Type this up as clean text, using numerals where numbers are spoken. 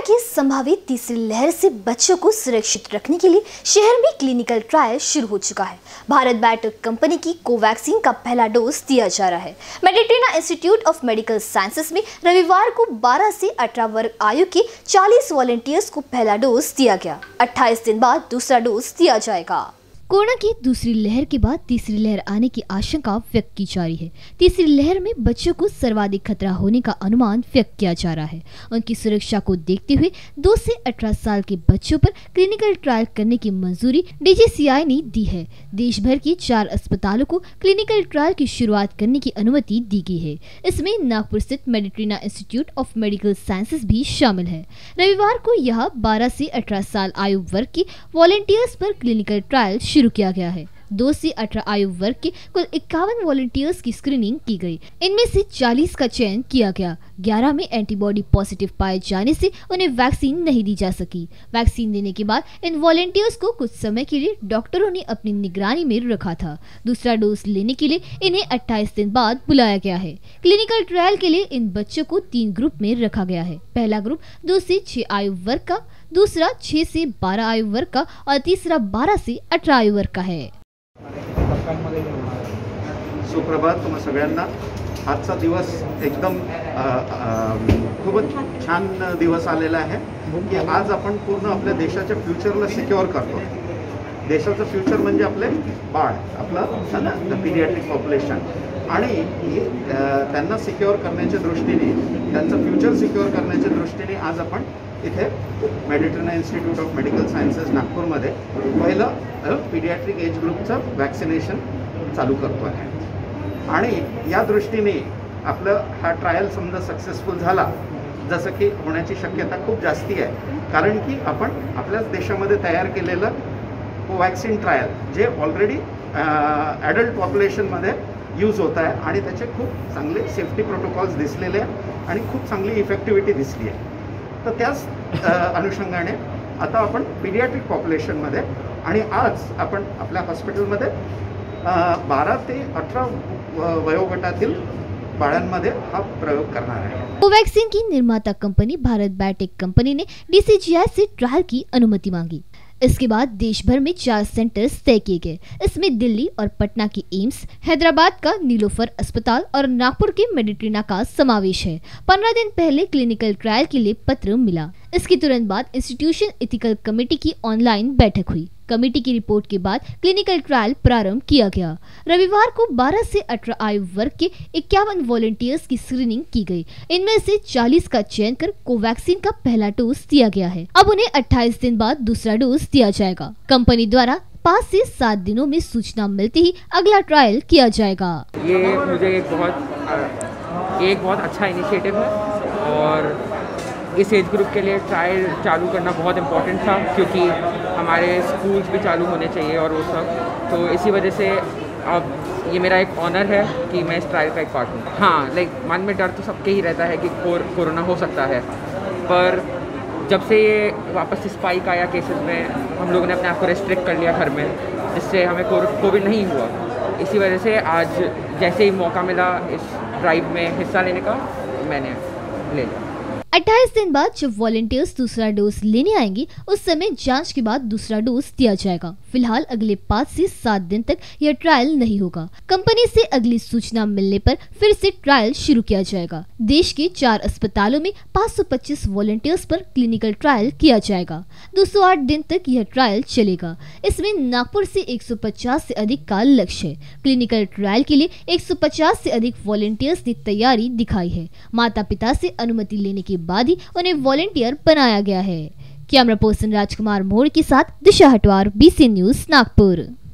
की संभावित तीसरी लहर से बच्चों को सुरक्षित रखने के लिए शहर में क्लिनिकल ट्रायल शुरू हो चुका है। भारत बायोटेक कंपनी की कोवैक्सीन का पहला डोज दिया जा रहा है। Meditrina institute of medical sciences में रविवार को 12 से 18 वर्ग आयु के 40 वॉलंटियर्स को पहला डोज दिया गया। 28 दिन बाद दूसरा डोज दिया जाएगा। कोरोना की दूसरी लहर के बाद तीसरी लहर आने की आशंका व्यक्त की जा रही है। तीसरी लहर में बच्चों को सर्वाधिक खतरा होने का अनुमान व्यक्त किया जा रहा है। उनकी सुरक्षा को देखते हुए 2 से 18 साल के बच्चों पर क्लिनिकल ट्रायल करने की मंजूरी DGCI ने दी है। देश भर की 4 अस्पतालों को क्लिनिकल ट्रायल की शुरुआत करने की अनुमति दी गई है। इसमें नागपुर स्थित Meditrina institute of medical sciences भी शामिल है। रविवार को यह 12 से 18 साल आयु वर्ग के वॉलंटियर्स पर क्लिनिकल ट्रायल शुरू किया गया है। 2 से 18 आयु वर्ग के कुल 51 वॉलंटियर्स की स्क्रीनिंग की गई। इनमें से 40 का चयन किया गया। 11 में एंटीबॉडी पॉजिटिव पाए जाने से उन्हें वैक्सीन नहीं दी जा सकी। वैक्सीन देने के बाद इन वॉलंटियर्स को कुछ समय के लिए डॉक्टरों ने अपनी निगरानी में रखा था। दूसरा डोज लेने के लिए इन्हें 28 दिन बाद बुलाया गया है। क्लिनिकल ट्रायल के लिए इन बच्चों को 3 ग्रुप में रखा गया है। पहला ग्रुप 2 से 6 आयु वर्ग का, दूसरा 6 से 12 आयु वर्ग का और तीसरा 12 से 18 आयु वर्ग का है। सुप्रभात तुम्हा सगळ्यांना। आजचा दिवस एकदम खूपच छान दिवस आलेला आहे की आज आपण पूर्ण आपल्या देशाच्या फ्युचरला सिक्युअर करतो। देशाचं फ्युचर म्हणजे आपले बाळ, आपलं पीडियाट्रिक पॉप्युलेशन, आणि त्यांना सिक्युअर करण्याच्या दृष्टीने, त्यांचं फ्युचर सिक्युअर करण्याच्या दृष्टीने आज आपण इथे Meditrina institute of medical sciences नागपूरमध्ये पहिलं पीडियाट्रिक एज ग्रुपचं वॅक्सिनेशन चालू करतो आहे। आणि या दृष्टीने आपलं हा ट्रायल समजा सक्सेसफुल झाला, जसं की होण्याची शक्यता खूप जास्ती आहे, कारण की आपण आपल्याच देशामध्ये तयार केलेलं कोवॅक्सिन ट्रायल जे ऑलरेडी ॲडल्ट पॉप्युलेशनमध्ये यूज होत आहे आणि त्याचे खूप चांगले सेफ्टी प्रोटोकॉल्स दिसलेले आणि खूप चांगली इफेक्टिव्हिटी दिसली आहे। तर त्याच अनुषंगाने आता आपण पीडियाट्रिक पॉप्युलेशनमध्ये आणि आज आपण आपल्या हॉस्पिटलमध्ये 12 ते 18 वयोगटातील बाळांमध्ये हा प्रयोग करणार आहे। कोवैक्सीन की निर्माता कंपनी भारत बायोटेक कंपनी ने DCGI से ट्रायल की अनुमति मांगी। इसके बाद देश भर में 4 सेंटर्स तय किए गए। इसमें दिल्ली और पटना की एम्स, हैदराबाद का नीलोफर अस्पताल और नागपुर के मेडिट्रीना का समावेश है। 15 दिन पहले क्लिनिकल ट्रायल के लिए पत्र मिला। इसके तुरंत बाद इंस्टीट्यूशन एथिकल कमेटी की ऑनलाइन बैठक हुई। कमेटी की रिपोर्ट के बाद क्लिनिकल ट्रायल प्रारंभ किया गया। रविवार को 12 से 18 आयु वर्ग के 51 वॉलंटियर्स की स्क्रीनिंग की गई। इनमें से 40 का चयन कर कोवैक्सीन का पहला डोज दिया गया है। अब उन्हें 28 दिन बाद दूसरा डोज दिया जाएगा। कंपनी द्वारा 5 से 7 दिनों में सूचना मिलते ही अगला ट्रायल किया जाएगा। ये मुझे एक बहुत अच्छा इनिशिएटिव है और इस एज ग्रुप के लिए ट्रायल चालू करना बहुत इम्पोर्टेंट था, क्योंकि हमारे स्कूल्स भी चालू होने चाहिए और वो सब। तो इसी वजह से अब ये मेरा एक ऑनर है कि मैं इस ट्रायल का एक पार्ट हूँ। हाँ, मन में डर तो सबके ही रहता है कि कोरोना हो सकता है, पर जब से ये वापस से स्पाइक आया केसेस में, हम लोगों ने अपने आप को रेस्ट्रिक्ट कर लिया घर में, जिससे हमें कोविड नहीं हुआ। इसी वजह से आज जैसे ही मौका मिला इस ड्राइव में हिस्सा लेने का, मैंने ले लिया। 28 दिन बाद जब वॉलंटियर्स दूसरा डोज लेने आएंगे, उस समय जांच के बाद दूसरा डोज दिया जाएगा। फिलहाल अगले 5 से 7 दिन तक यह ट्रायल नहीं होगा। कंपनी से अगली सूचना मिलने पर फिर से ट्रायल शुरू किया जाएगा। देश के 4 अस्पतालों में 525 वॉलंटियर्स पर क्लिनिकल ट्रायल किया जाएगा। 208 दिन तक यह ट्रायल चलेगा। इसमें नागपुर से 150 से अधिक का लक्ष्य है। क्लिनिकल ट्रायल के लिए 150 से अधिक वॉलंटियर्स ने तैयारी दिखाई है। माता पिता से अनुमति लेने के बाद ही उन्हें वॉलंटियर बनाया गया है। कैमरा पर्सन राजकुमार मोड़ के साथ दिशा हटवार, BC न्यूज नागपुर।